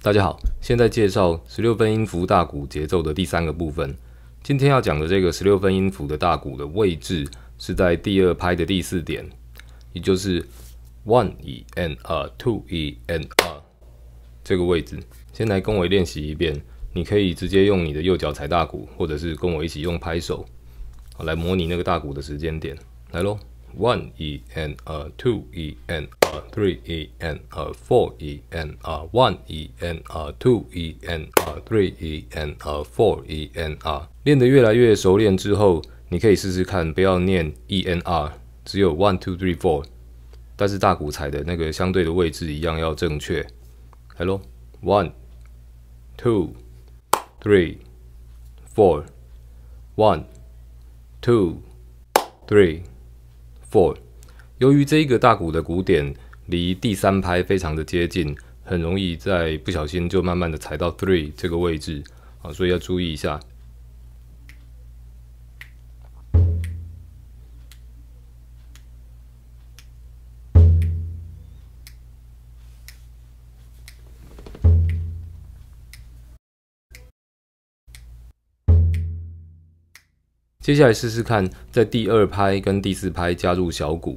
大家好，现在介绍16分音符大鼓节奏的第3个部分。今天要讲的这个16分音符的大鼓的位置是在第2拍的第4点，也就是 1 E N R 2 E N R 这个位置。先来跟我练习一遍，你可以直接用你的右脚踩大鼓，或者是跟我一起用拍手，来模拟那个大鼓的时间点。来咯。1 E N R 2 E N R 3 E N R 4 E N R 1 E N R 2 E N R 3 E N R 4 E N R。 练得越来越熟练之后，你可以试试看，不要念 E N R， 只有 1 2 3 4， 但是大鼓踩的那个相对的位置一样要正确。来咯。1 2 3 4 1 2 3 4。 由于这一个大鼓的鼓点离第3拍非常的接近，很容易在不小心就慢慢的踩到 3 这个位置啊，所以要注意一下。接下来试试看，在第2拍跟第4拍加入小鼓。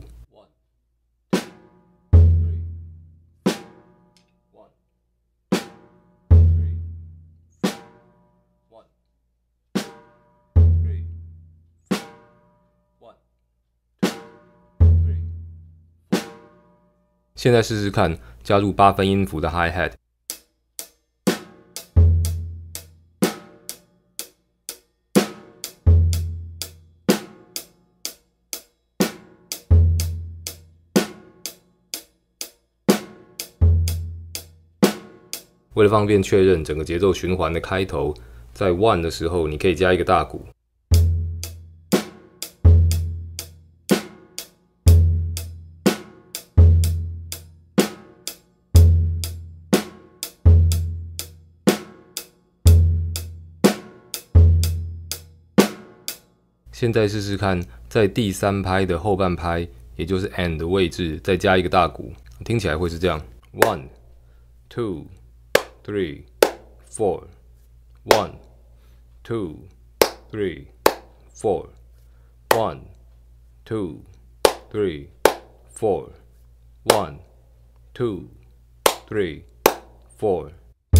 现在试试看，加入8分音符的 Hi-Hat。为了方便确认整个节奏循环的开头，在 1 的时候，你可以加一个大鼓。现在试试看，在第3拍的后半拍，也就是 end 的位置，再加一个大鼓，听起来会是这样 ：1 2 3 4 1 2 3 4 1 2 3 4 1 2 3 4。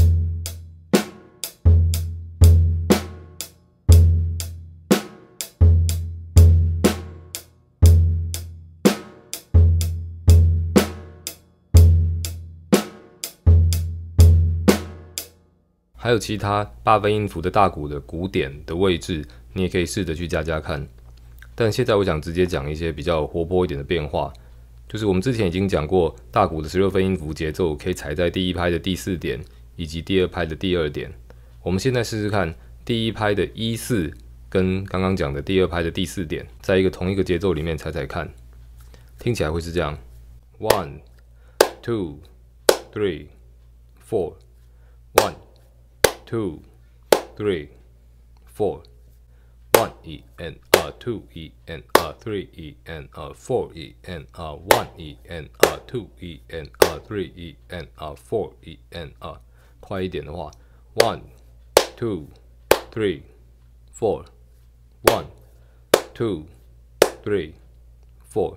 还有其他8分音符的大鼓的鼓点的位置，你也可以试着去加加看。但现在我想直接讲一些比较活泼一点的变化，就是我们之前已经讲过，大鼓的16分音符节奏可以踩在第1拍的第4点，以及第2拍的第2点。我们现在试试看，第1拍的1 4跟刚刚讲的第2拍的第4点，在同一个节奏里面踩踩看，听起来会是这样 ：1 2 3 4 1 2 3 4 1 E N R 2 E N R 3 E N R 4 E N R 1 E N R 2 E N R 3 E N R 4 E N R。 快一点的话 1 2 3 4 1 2 3 4。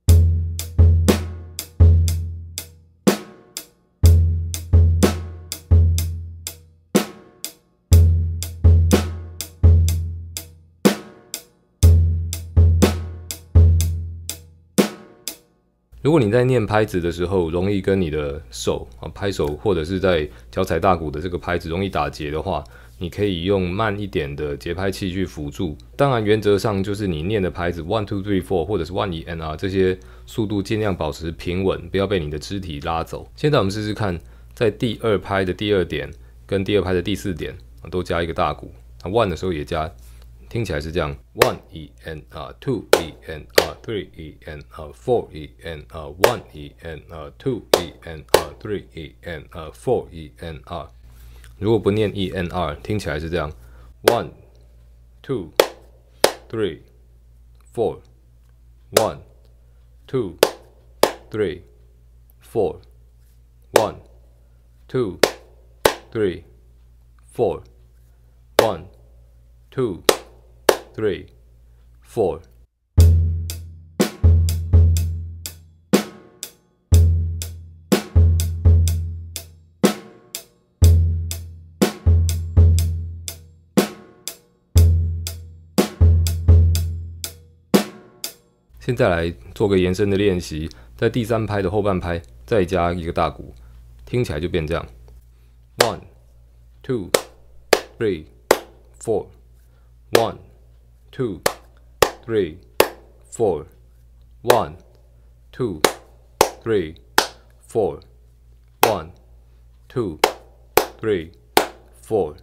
如果你在念拍子的时候，容易跟你的手拍手，或者是在脚踩大鼓的这个拍子容易打结的话，你可以用慢一点的节拍器去辅助。当然，原则上就是你念的拍子1 2 3 4或者是1 E N R 这些速度尽量保持平稳，不要被你的肢体拉走。现在我们试试看，在第2拍的第2点跟第2拍的第4点都加一个大鼓，1的时候也加。听起来是这样 ：1 E N R 2 E N R 3 E N R 4 E N R 1 E N R 2 E N R 3 E N R 4 E N R。如果不念 E N R， 听起来是这样 ：1 2 3 4 1 2 3 4 1 2 three, four. 1, 2, 3, 4。现在来做个延伸的练习，在第3拍的后半拍再加一个大鼓，听起来就变这样 ：1, 2, 3, 4. 1, 2, 3, 4. 1, 2, 3, 4. 1, 2, 3, 4。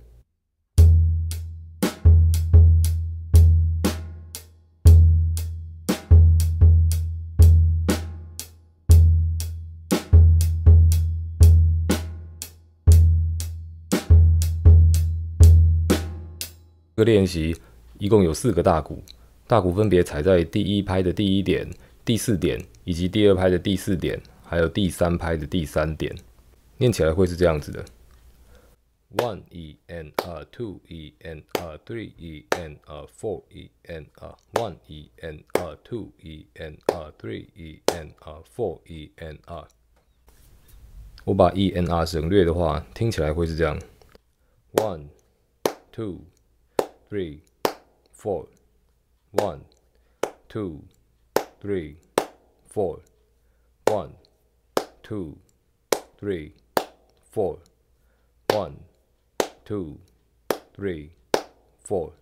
这个练习一共有4个大鼓，大鼓分别踩在第1拍的第1点、第4点，以及第2拍的第4点，还有第3拍的第3点。念起来会是这样子的 ：1 E N R 2 E N R 3 E N R 4 E N R 1 E N R 2 E N R 3 E N R 4 E N R。我把 E N R 省略的话，听起来会是这样 ：1 2 3, 4, 1, 2, 3, 4, 1, 2, 3, 4, 1, 2, 3, 4。